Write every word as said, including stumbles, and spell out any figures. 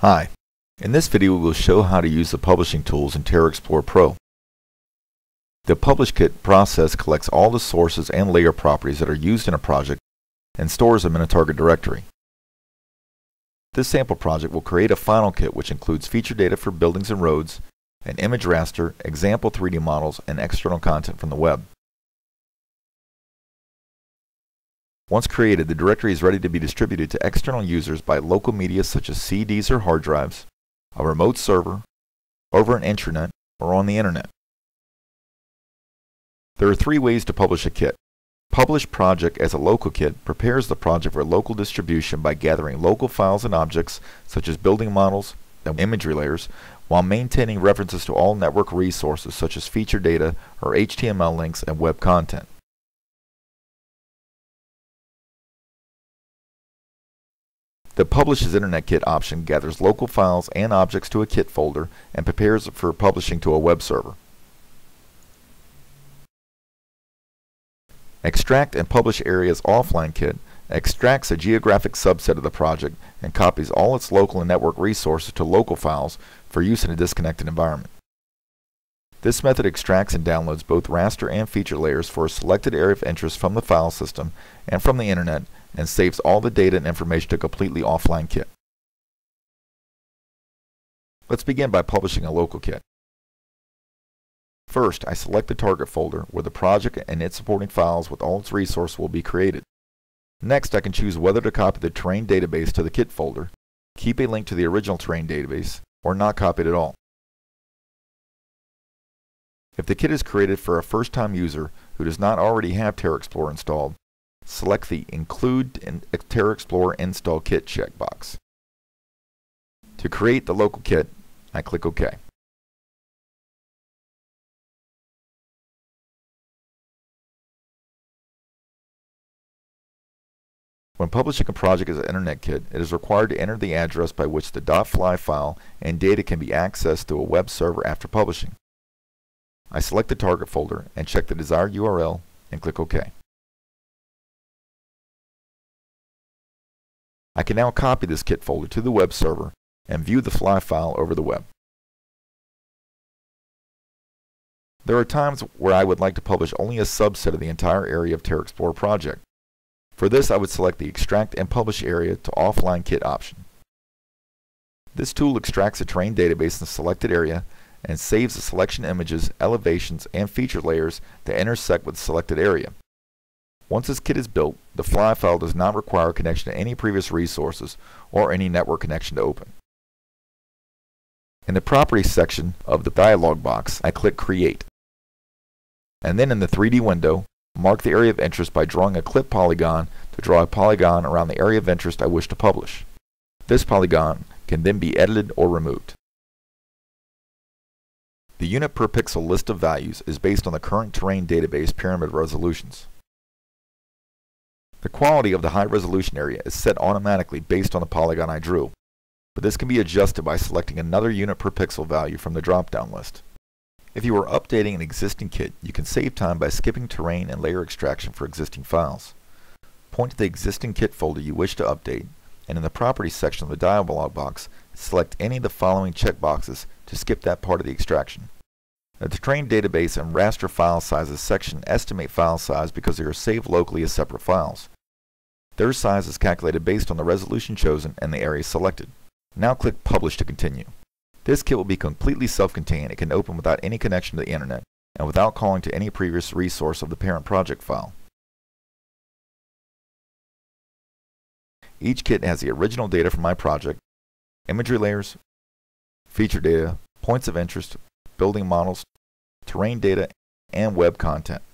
Hi, in this video we will show how to use the publishing tools in TerraXplore Pro. The Publish Kit process collects all the sources and layer properties that are used in a project and stores them in a target directory. This sample project will create a final kit which includes feature data for buildings and roads, an image raster, example three D models, and external content from the web. Once created, the directory is ready to be distributed to external users by local media such as C Ds or hard drives, a remote server, over an intranet, or on the internet. There are three ways to publish a kit. Publish Project as a local kit prepares the project for local distribution by gathering local files and objects such as building models and imagery layers while maintaining references to all network resources such as feature data or H T M L links and web content. The Publish as Internet Kit option gathers local files and objects to a kit folder and prepares it for publishing to a web server. Extract and Publish Areas Offline Kit extracts a geographic subset of the project and copies all its local and network resources to local files for use in a disconnected environment. This method extracts and downloads both raster and feature layers for a selected area of interest from the file system and from the internet, and saves all the data and information to a completely offline kit. Let's begin by publishing a local kit. First, I select the target folder where the project and its supporting files with all its resources will be created. Next, I can choose whether to copy the terrain database to the kit folder, keep a link to the original terrain database, or not copy it at all. If the kit is created for a first-time user who does not already have TerraXplore installed, select the Include in TerraXplore Install Kit checkbox. To create the local kit, I click OK. When publishing a project as an Internet Kit, it is required to enter the address by which the .fly file and data can be accessed through a web server after publishing. I select the target folder and check the desired U R L and click OK. I can now copy this kit folder to the web server and view the fly file over the web. There are times where I would like to publish only a subset of the entire area of TerraXplore project. For this, I would select the Extract and Publish Area to Offline Kit option. This tool extracts a terrain database in the selected area and saves the selection images, elevations, and feature layers that intersect with the selected area. Once this kit is built, the fly file does not require connection to any previous resources or any network connection to open. In the Properties section of the dialog box, I click Create. And then in the three D window, mark the area of interest by drawing a clip polygon to draw a polygon around the area of interest I wish to publish. This polygon can then be edited or removed. The unit per pixel list of values is based on the current terrain database pyramid resolutions. The quality of the high resolution area is set automatically based on the polygon I drew, but this can be adjusted by selecting another unit per pixel value from the drop-down list. If you are updating an existing kit, you can save time by skipping terrain and layer extraction for existing files. Point to the existing kit folder you wish to update, and in the Properties section of the dialog box, select any of the following checkboxes to skip that part of the extraction. The terrain database and raster file sizes section estimate file size because they are saved locally as separate files. Their size is calculated based on the resolution chosen and the area selected. Now click Publish to continue. This kit will be completely self-contained and can open without any connection to the internet and without calling to any previous resource of the parent project file. Each kit has the original data from my project, imagery layers, feature data, points of interest, building models, terrain data, and web content.